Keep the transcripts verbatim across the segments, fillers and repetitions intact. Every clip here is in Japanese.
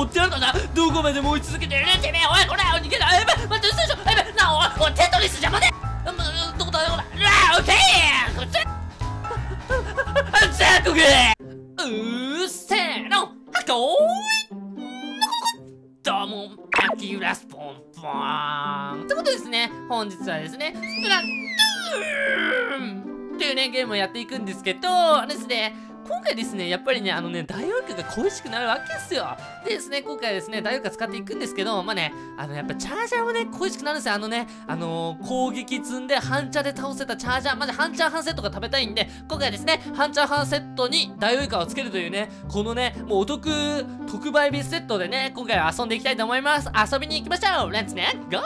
追ってやるからな。どこまでも追い続けてるねてめえ。おいこら逃げな。やべ待って嘘でしょ。やべなおいおいテトリス邪魔で。どこだどこだ。うわオッケーこっちじゃあこけうーせーのはこーいどうもアキュラスポンポーンってことですね。本日はですねスプラトゥーンっていうねゲームをやっていくんですけどですね、今回ですね、やっぱりね、あのね、ダイオウイカが恋しくなるわけですよ。でですね、今回はですね、ダイオウイカ使っていくんですけど、まあね、あの、やっぱチャージャーもね、恋しくなるんですよ。あのね、あのー、攻撃積んで、半チャで倒せたチャージャー、まず半チャー半セットが食べたいんで、今回はですね、半チャー半セットにダイオウイカをつけるというね、このね、もうお得、特売日セットでね、今回は遊んでいきたいと思います。遊びに行きましょう。レッツね、ゴー！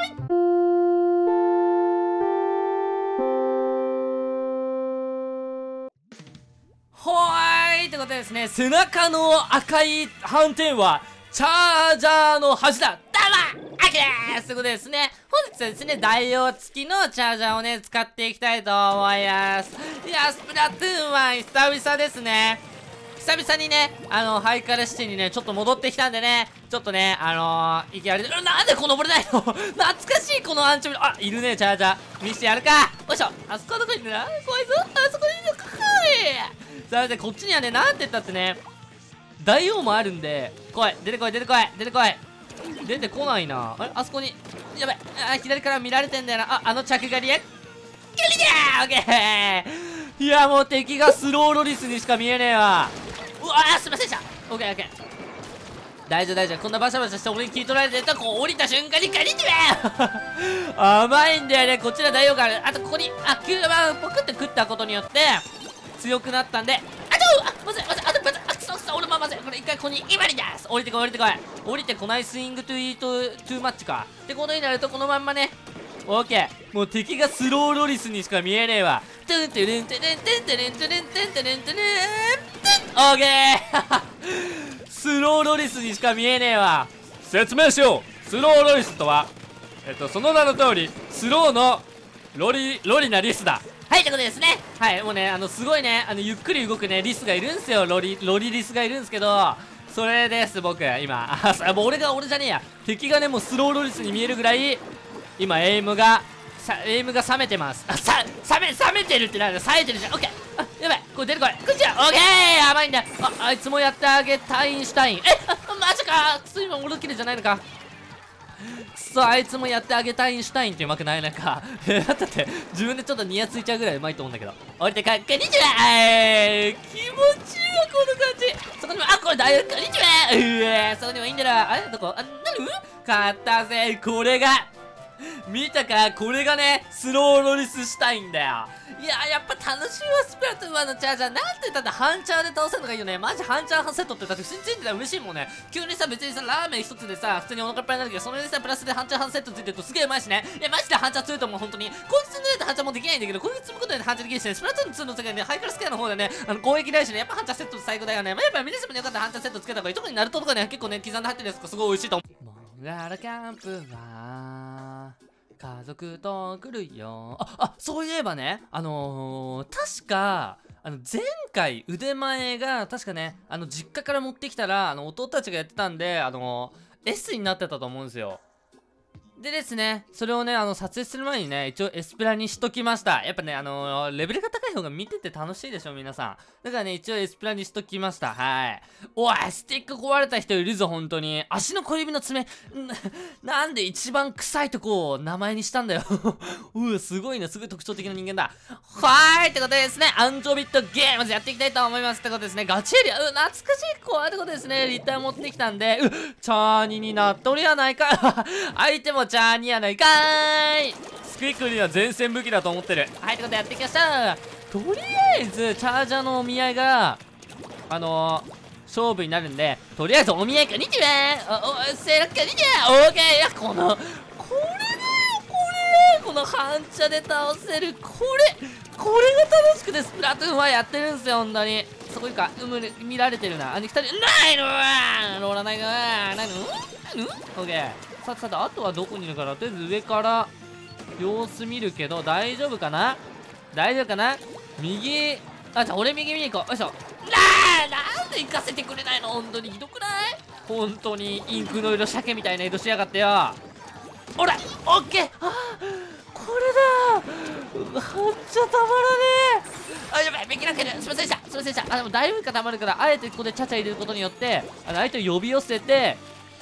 ほーいってことでですね、背中の赤い斑点はチャージャーの恥だ。どうもアキですということでですね、本日はですね、代用付きのチャージャーをね、使っていきたいと思います。いや、スプラトゥーンは久々ですね。久々にね、あの、ハイカラシティにね、ちょっと戻ってきたんでね、ちょっとね、あのー、いきなり、なんでこう登れないの懐かしいこのアンチョビ、あ、いるね、チャージャー。見してやるか。よいしょ。あそこはどこにいるんだ。怖いぞ。あそこにいるのかい。さあ、こっちにはね、なんて言ったってね、大王もあるんで、来い、出てこい、出てこい、出てこい。出てこないな。あれあそこに、やばい。あ、左から見られてんだよな。あ、あの着狩りへ。キリだーオッケーいや、もう敵がスローロリスにしか見えねえわ。うわー、すいませんでした。オッケーオッケー。大丈夫大丈夫。こんなバシャバシャして俺に聞い取られてると、こう降りた瞬間にガリって甘いんだよね。こっちの大王がある。あとここに、あ、キューバンポクって食ったことによって、強くなったんで、あとあ、まずいまずい、あとまずい、あ、くそくそ、俺もまずい。これ一回ここに今にです。降りてこい降りてこい。降りてこないスイングトゥイートトゥーマッチか。ってことになるとこのまんまね、オッケー。もう敵がスローロリスにしか見えねえわ。トゥントゥルントゥルントゥントゥルントゥルントゥントゥルントゥルンオッケースローロリスにしか見えねえわ。説明しよう。スローロリスとは、えっと、その名の通り、スローのロリ、ロリなリスだ。はい、ということでですね。はい、もうね、あの、すごいね、あの、ゆっくり動くね、リスがいるんすよ。ロリ、ロリリスがいるんすけど、それです、僕、今。あ、もう俺が、俺じゃねえや。敵がね、もうスローロリスに見えるぐらい、今、エイムが、さ、エイムが冷めてます。あ、さ、冷め、冷めてるってなんだ、冴えてるじゃん。オッケー。あ、やばい。これ出てこい。こっちは、オッケーやばいんだ。あ、あいつもやってあげたいンシュタイン。え、あ、マジか。くそ、今、俺のキルじゃないのか。くそ、あいつもやってあげたいンシュタインってうまくないなんか。え、だって、自分でちょっとニヤついちゃうぐらいうまいと思うんだけど。降りてか、こんにちはえー、気持ちいいわ、この感じ。そこにも、あ、これだよ、こんにちはうえそこにもいいんだな。あれどこあ、なる買ったぜ。これが、見たかこれがね、スローロリスしたいんだよ。いやー、やっぱ楽しいわ、スプラトゥーンワンのチャージャー。なんて言ったって半チャーで倒せるのがいいよね。マジ半チャー半セットってだって普通についてたら嬉しいもんね。急にさ、別にさ、ラーメン一つでさ、普通にお腹いっぱいになるけど、それでさ、プラスで半チャー半セットついてるとすげえうまいしね。いや、マジで半チャー強いと思う、本当に。攻撃積んでないと半チャーもできないんだけど、攻撃積むことで半チャーできるしね。スプラトゥーンツーの世界で、ハイカラスケアの方でね、あの、攻撃ないしね、やっぱ半チャーセット最高だよね。まあ、やっぱミニスムによかったら半チャーセットつけた方がいい。特にナルトとかね、結構ね、刻んで入ってるやつがすごい美味しいと思う。モララキャンプは家族と来るよ。あ、あ、そういえばね、あのー、確か、あの、前回腕前が、確かね、あの、実家から持ってきたら、あの、弟たちがやってたんで、あのー、S になってたと思うんですよ。でですね、それをね、あの、撮影する前にね、一応エスペラにしときました。やっぱね、あのー、レベルが高い方が見てて楽しいでしょ、皆さん。だからね、一応エスペラにしときました。はい。おい、スティック壊れた人いるぞ、本当に。足の小指の爪、な、なんで一番臭いとこを名前にしたんだよ。うわ、すごいね、すごい特徴的な人間だ。はーい、ってことでですね、アンチョビットゲームズやっていきたいと思います。ってことですね、ガチエリア、う、懐かしい子ってことですね、リターン持ってきたんで、う、チャーニになっとるやないか。相手もチャーニやないかーい。スクイックには前線武器だと思ってる。はい、ってことでやっていきました。とりあえず、チャージャーのお見合いが、あのー、勝負になるんで、とりあえずお見合いこんにちはお、お、せらこんにちはオーケーいや、この、これだよ、これこの半茶で倒せる、これ、これが楽しくてスプラトゥーンはやってるんすよ、ほんとに。そこいいか、うむ、見られてるな。あ、二人、ないのーローラないのーないのーオーケー。さてさて、あとはどこにいるかな。とりあえず上から様子見るけど、大丈夫かな大丈夫かな右、あ、じゃあ俺右見に行こう。よいしょ。なあなんで行かせてくれないの本当にひどくない本当にインクの色鮭みたいな色しやがってよ。ほらオッケー。あーこれだ。うわほっちゃたまらねえ。あやばい右なける。すいませんでしたすいませんでした。あでもだいぶかたまるから、あえてここでチャチャ入れることによってあの相手を呼び寄せて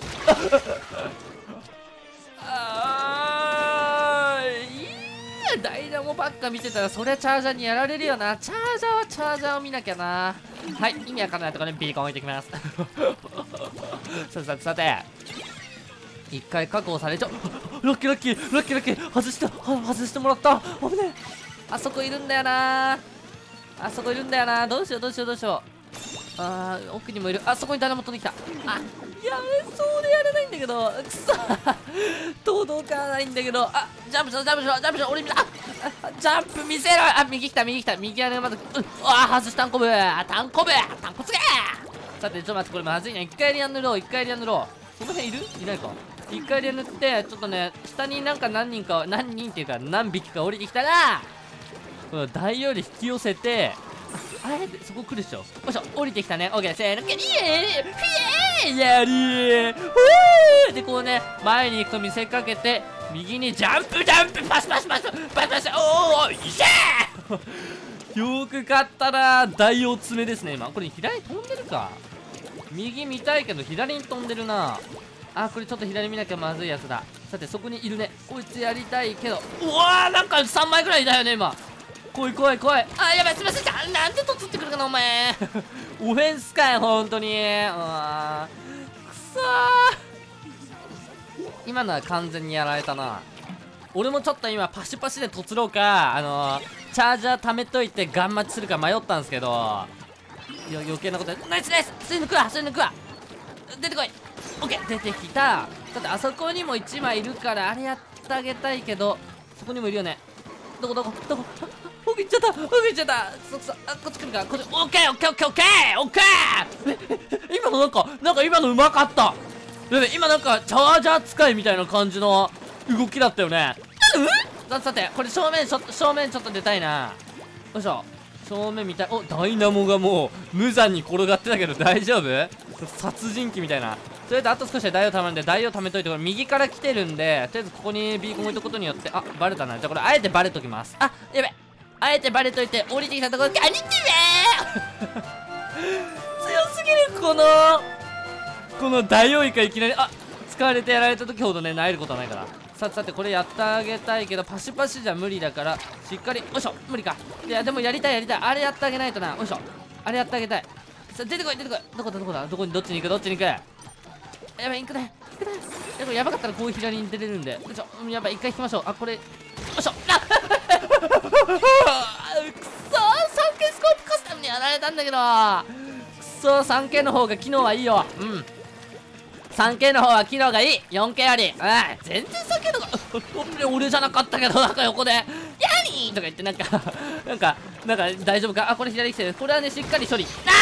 あーいやダイナモばっか見てたらそりゃチャージャーにやられるよな。チャージャーはチャージャーを見なきゃな。はい意味わかんないところにビーコン置いてきますさてさてさて一回確保されちゃう。ラッキーラッキーラッキーラッキー外して外してもらった。危ねえ。あそこいるんだよな。あそこいるんだよな。どうしようどうしようどうしよう。あー奥にもいる。あそこに誰も飛んできた。あやれそうでやれないんだけどくそ届かないんだけど。あジャンプしろジャンプしろジャンプしろ俺見た。あジャンプ見せろ。あ右来た右来た右あれまず、うん、あ外したんこぶたんこぶたんこつけ。さてちょっと待ってこれまずいな。一回リアン塗ろう一回リアン塗ろう。その辺いるいないか。一回で塗ってちょっとね下になんか何人か何人っていうか何匹か降りてきたらこの台より引き寄せてあれそこ来るでしょ。よいしょ降りてきたね。オッケーせーのイエーイフィエーやりーふーでこうね前に行くと見せかけて右にジャンプジャンプパスパスパスパスパスおーおいしゃーよく勝ったな。大おつめですね今。これ左に飛んでるか。右見たいけど左に飛んでるな。あこれちょっと左見なきゃまずいやつだ。さてそこにいるね。こいつやりたいけどうわーなんかさんまいぐらいいたよね今。怖い怖い怖い。あやばいすいません。なんでとつってくるかなお前オフェンスかよほんとに。うわーくそー今のは完全にやられたな。俺もちょっと今パシパシでとつろうかあのー、チャージャー貯めといてガン待ちするか迷ったんですけどいや余計なことやナイスナイス。それ抜くわそれ抜くわ。出てこい。オッケー出てきた。だってあそこにもいちまいいるからあれやってあげたいけどそこにもいるよね。どこどこどこ奥行っちゃった奥行っちゃった。そそあこっち来るかこっち。オッケーオッケーオッケーオッケーオッケー今のなんかなんか今のうまかった。今なんかチャージャー使いみたいな感じの動きだったよね。ささてこれ正面ちょ正面ちょっと出たいな。よいしょ正面見たい。おダイナモがもう無残に転がってたけど大丈夫。殺人鬼みたいな。とりあえずあと少しで台を貯めるんで台を貯めといてこれ右から来てるんでとりあえずここにビーコン置いとくことによってあバレたな。じゃあこれあえてバレときます。あやべあえてバレといて降りてきたところガニってめー強すぎるこのこのダイオウイカいきなりあ使われてやられた時ほどね萎えることはないから。さてさてこれやってあげたいけどパシパシじゃ無理だからしっかりよいしょ無理か。いやでもやりたいやりたいあれやってあげないとな。よいしょあれやってあげたい。さ出てこい出てこい。どこだどこだどこにどっちに行くどっちに行く。やばい行くね行くね。やばいやばかったらこう左に出れるんでよいしょ。やばい一回引きましょう。あこれよいしょあくそー さんケー スコープカスタムにやられたんだけどくそー さんケー の方が機能はいいよ。うん さんケー の方は機能がいい よんケー より。うん全然 さんケー の方が俺じゃなかったけどなんか横で「やにー!」とか言ってなんかなんかなんか大丈夫か。あこれ左来てる。これはねしっかり処理。あ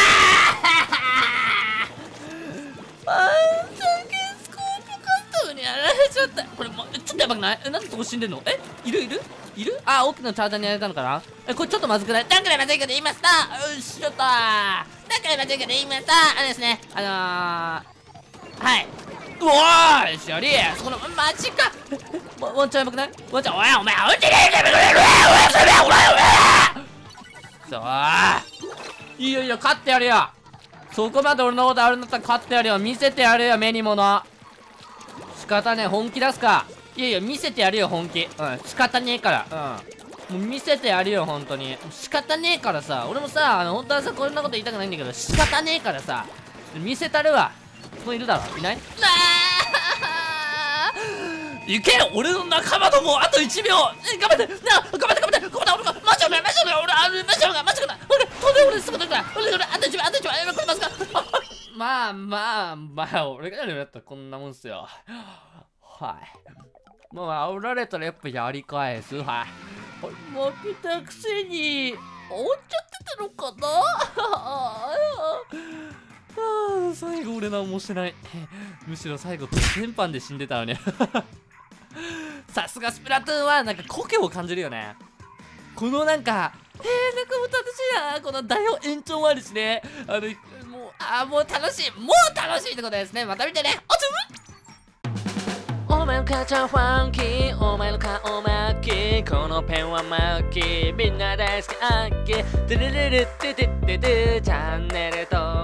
あさんケー スコープカスタムにやられちゃった。これもちょっとやばくない。えなんでそこ死んでんの。えいるいるいる。あ大きなチャージャーにやられたのかな。えこれちょっとまずくない。だからまずいかと言いました。よしちょっとだからまずいかと言いました。あれですねあのーはい。うわーしおりそこのマジかワワンちゃんやばくない。ワンちゃんおいお前おいてねえでめろめろお前そういいよいいよ勝ってやるよ。そこまで俺のことあるんだったら勝ってやるよ。見せてやるよ目に物。仕方ねえ本気出すか。いやいや見せてやるよ本気。うん仕方ねえからうんもう見せてやるよ本当に仕方ねえからさ。俺もさあの本当はさこんなこと言いたくないんだけど仕方ねえからさ見せたるわ。そこいるだろいない。いけよ俺の仲間どもあといちびょう頑張ってな頑張って頑張って頑張って俺がマジ俺マジ俺俺あれマジ俺がマジ俺俺飛んで俺すぐ飛んで俺俺あといちびょうあといちびょうやばいこれますかまあまあまあ俺がやるやったらこんなもんっすよ。はいもう煽られたらやっぱやり返す。はい負けたくせに終わっちゃってたのかなああ最後俺何もしてない。むしろ最後全般で死んでたわねさすがスプラトゥーンはなんか故郷を感じるよね。このなんかえー、なんかもう楽しいなこの大王延長もあるしねあのもうあーもう楽しい、もう楽しいってことですね。また見てね。おつむお前の母ちゃんファンキー、お前の顔マッキー、このペンはマッキー、みんな大好きアッキー、トゥルルルトゥトゥトゥトゥ、チャンネル登